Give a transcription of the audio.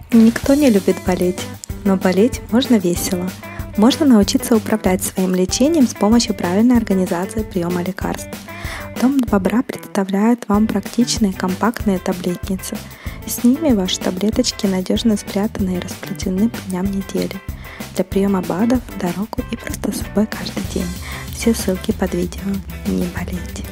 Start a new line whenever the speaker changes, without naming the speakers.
Никто не любит болеть, но болеть можно весело. Можно научиться управлять своим лечением с помощью правильной организации приема лекарств. Дом бобра представляет вам практичные компактные таблетницы. С ними ваши таблеточки надежно спрятаны и распределены по дням недели. Для приема БАДов, дорогу и просто с собой каждый день. Все ссылки под видео. Не болейте!